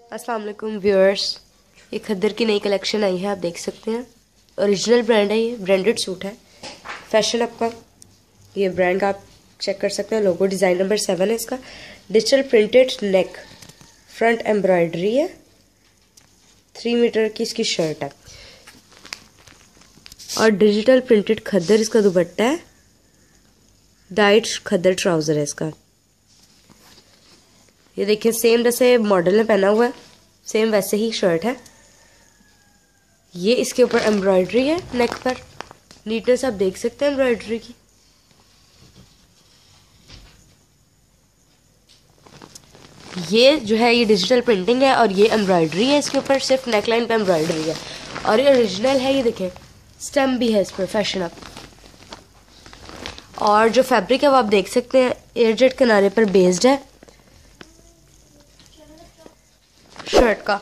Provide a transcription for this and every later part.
अस्सलाम वालेकुम व्यूअर्स, ये खद्दर की नई कलेक्शन आई है। आप देख सकते हैं, ओरिजिनल ब्रांड है, ये ब्रांडेड सूट है। फैशन आपका ये ब्रांड का आप चेक कर सकते हैं। लोगो डिज़ाइन नंबर 7 है इसका। Digital printed neck, front embroidery है। 3 मीटर की इसकी शर्ट है और डिजिटल प्रिंटेड खद्दर इसका दुपट्टा है। डाइट खद्दर ट्राउज़र है इसका। ये देखिए, सेम जैसे मॉडल ने पहना हुआ है, सेम वैसे ही शर्ट है। ये इसके ऊपर एम्ब्रॉयडरी है नेक पर। नीटनेस आप देख सकते हैं एम्ब्रॉयडरी की। ये जो है ये डिजिटल प्रिंटिंग है और ये एम्ब्रॉयडरी है इसके ऊपर, सिर्फ नेकलाइन पे एम्ब्रॉयडरी है और ये ओरिजिनल है। ये देखें, स्टेम भी है इस पर, फैशन अप। और जो फैब्रिक है वो आप देख सकते हैं, एयरजेट किनारे पर बेस्ड है शर्ट का।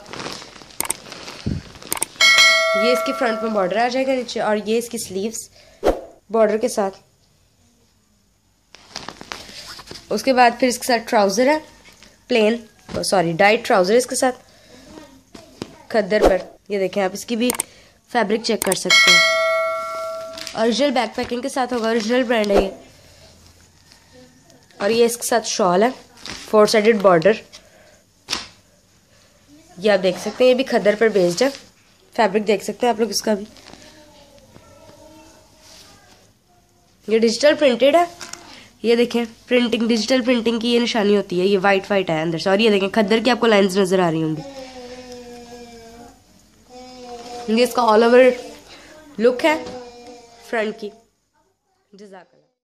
ये इसकी फ्रंट में बॉर्डर आ जाएगा नीचे और ये इसकी स्लीव्स बॉर्डर के साथ। उसके बाद फिर इसके साथ ट्राउज़र है प्लेन, सॉरी डाइट ट्राउज़र इसके साथ खद्दर पर। ये देखें, आप इसकी भी फैब्रिक चेक कर सकते हैं। ओरिजिनल बैक पैकिंग के साथ होगा, ओरिजिनल ब्रांड है ये। और ये इसके साथ शॉल है, 4 साइडेड बॉर्डर। ये आप देख सकते हैं, ये भी खद्दर पर बेस्ड है। फैब्रिक देख सकते हैं आप लोग इसका भी। ये डिजिटल प्रिंटेड है। ये देखें, प्रिंटिंग, डिजिटल प्रिंटिंग की ये निशानी होती है। ये वाइट वाइट है अंदर से। और ये देखें, खद्दर की आपको लाइंस नजर आ रही होंगी। ये इसका ऑल ओवर लुक है फ्रंट की। जज़ाक।